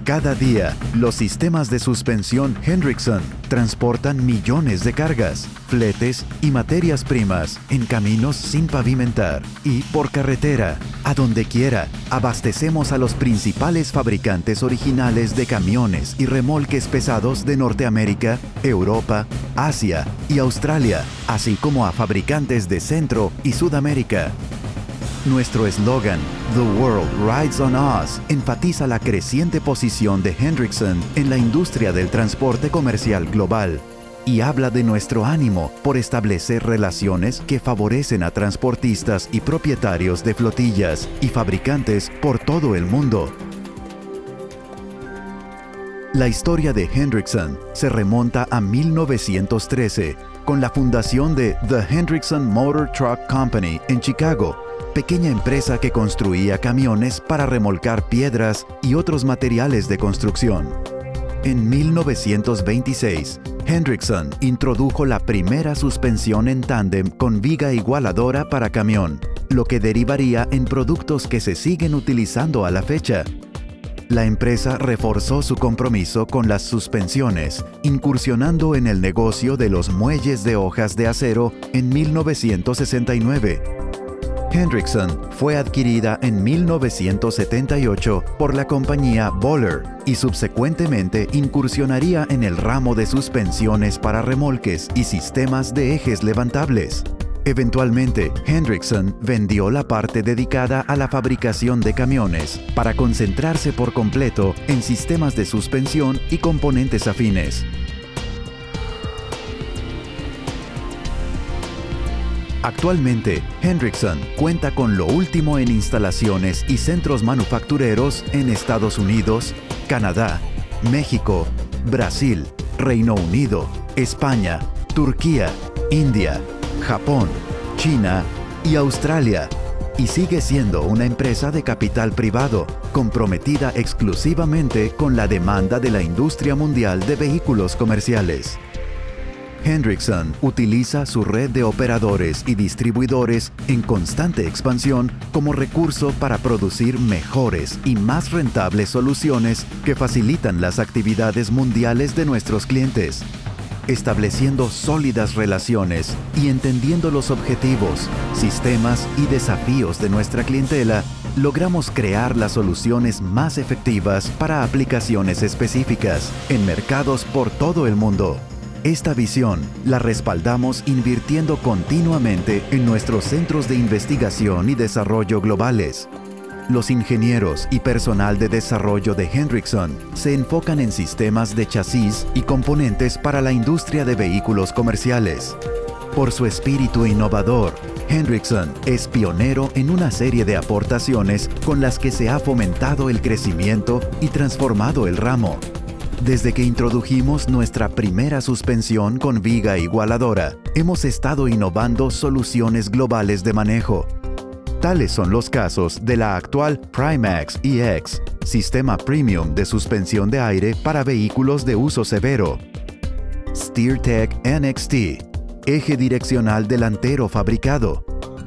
Cada día, los sistemas de suspensión Hendrickson transportan millones de cargas, fletes y materias primas en caminos sin pavimentar y por carretera. A donde quiera, abastecemos a los principales fabricantes originales de camiones y remolques pesados de Norteamérica, Europa, Asia y Australia, así como a fabricantes de Centro y Sudamérica. Nuestro eslogan, The World Rides on Us, enfatiza la creciente posición de Hendrickson en la industria del transporte comercial global y habla de nuestro ánimo por establecer relaciones que favorecen a transportistas y propietarios de flotillas y fabricantes por todo el mundo. La historia de Hendrickson se remonta a 1913 con la fundación de The Hendrickson Motor Truck Company en Chicago, pequeña empresa que construía camiones para remolcar piedras y otros materiales de construcción. En 1926, Hendrickson introdujo la primera suspensión en tándem con viga igualadora para camión, lo que derivaría en productos que se siguen utilizando a la fecha. La empresa reforzó su compromiso con las suspensiones, incursionando en el negocio de los muelles de hojas de acero en 1969. Hendrickson fue adquirida en 1978 por la compañía Böhler y subsecuentemente incursionaría en el ramo de suspensiones para remolques y sistemas de ejes levantables. Eventualmente, Hendrickson vendió la parte dedicada a la fabricación de camiones para concentrarse por completo en sistemas de suspensión y componentes afines. Actualmente, Hendrickson cuenta con lo último en instalaciones y centros manufactureros en Estados Unidos, Canadá, México, Brasil, Reino Unido, España, Turquía, India, Japón, China y Australia, y sigue siendo una empresa de capital privado, comprometida exclusivamente con la demanda de la industria mundial de vehículos comerciales. Hendrickson utiliza su red de operadores y distribuidores en constante expansión como recurso para producir mejores y más rentables soluciones que facilitan las actividades mundiales de nuestros clientes, estableciendo sólidas relaciones y entendiendo los objetivos, sistemas y desafíos de nuestra clientela. Logramos crear las soluciones más efectivas para aplicaciones específicas en mercados por todo el mundo. Esta visión la respaldamos invirtiendo continuamente en nuestros centros de investigación y desarrollo globales. Los ingenieros y personal de desarrollo de Hendrickson se enfocan en sistemas de chasis y componentes para la industria de vehículos comerciales. Por su espíritu innovador, Hendrickson es pionero en una serie de aportaciones con las que se ha fomentado el crecimiento y transformado el ramo. Desde que introdujimos nuestra primera suspensión con viga igualadora, hemos estado innovando soluciones globales de manejo. Tales son los casos de la actual Primax EX, sistema premium de suspensión de aire para vehículos de uso severo. SteerTech NXT, eje direccional delantero fabricado.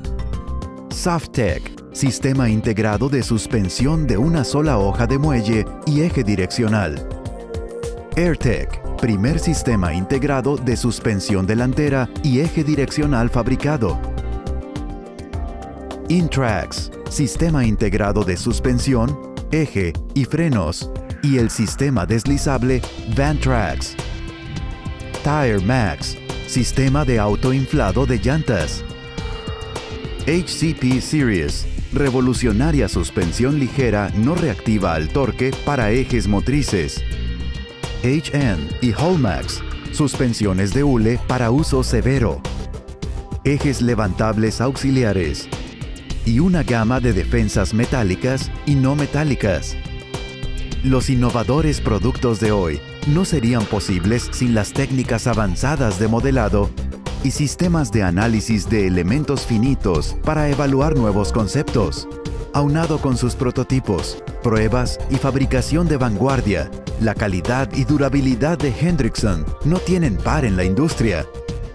SofTech, sistema integrado de suspensión de una sola hoja de muelle y eje direccional. AirTech, primer sistema integrado de suspensión delantera y eje direccional fabricado. Intrax, sistema integrado de suspensión, eje y frenos, y el sistema deslizable Vantrax. TireMax, sistema de autoinflado de llantas. HCP Series, revolucionaria suspensión ligera no reactiva al torque para ejes motrices. HN y Holmax, suspensiones de hule para uso severo. Ejes levantables auxiliares. Y una gama de defensas metálicas y no metálicas. Los innovadores productos de hoy no serían posibles sin las técnicas avanzadas de modelado y sistemas de análisis de elementos finitos para evaluar nuevos conceptos. Aunado con sus prototipos, pruebas y fabricación de vanguardia, la calidad y durabilidad de Hendrickson no tienen par en la industria.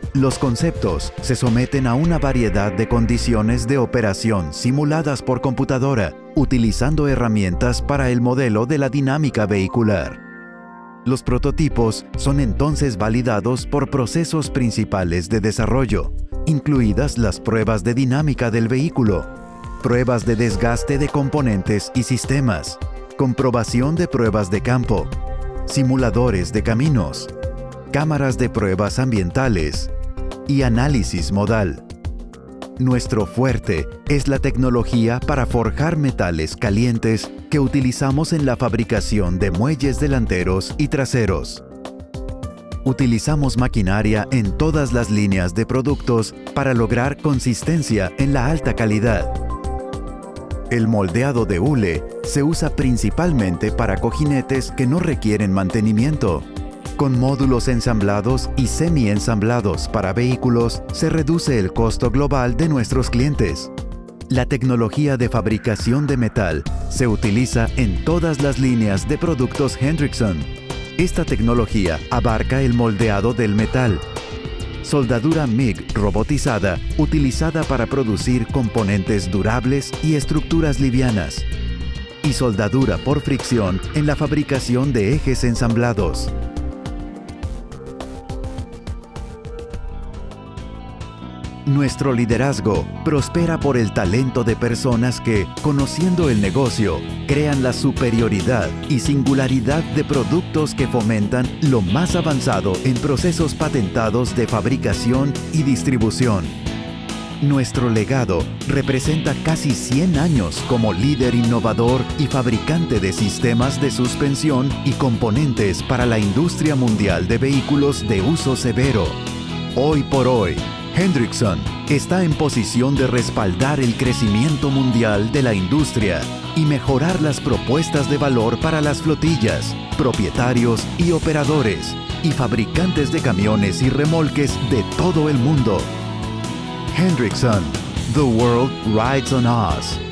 Los conceptos se someten a una variedad de condiciones de operación simuladas por computadora, utilizando herramientas para el modelo de la dinámica vehicular. Los prototipos son entonces validados por procesos principales de desarrollo, incluidas las pruebas de dinámica del vehículo, pruebas de desgaste de componentes y sistemas, comprobación de pruebas de campo, simuladores de caminos, cámaras de pruebas ambientales y análisis modal. Nuestro fuerte es la tecnología para forjar metales calientes que utilizamos en la fabricación de muelles delanteros y traseros. Utilizamos maquinaria en todas las líneas de productos para lograr consistencia en la alta calidad. El moldeado de hule se usa principalmente para cojinetes que no requieren mantenimiento. Con módulos ensamblados y semi-ensamblados para vehículos, se reduce el costo global de nuestros clientes. La tecnología de fabricación de metal se utiliza en todas las líneas de productos Hendrickson. Esta tecnología abarca el moldeado del metal, soldadura MIG robotizada utilizada para producir componentes durables y estructuras livianas, y soldadura por fricción en la fabricación de ejes ensamblados. Nuestro liderazgo prospera por el talento de personas que, conociendo el negocio, crean la superioridad y singularidad de productos que fomentan lo más avanzado en procesos patentados de fabricación y distribución. Nuestro legado representa casi 100 años como líder innovador y fabricante de sistemas de suspensión y componentes para la industria mundial de vehículos de uso severo. Hoy por hoy, Hendrickson está en posición de respaldar el crecimiento mundial de la industria y mejorar las propuestas de valor para las flotillas, propietarios y operadores, y fabricantes de camiones y remolques de todo el mundo. Hendrickson, the world rides on us.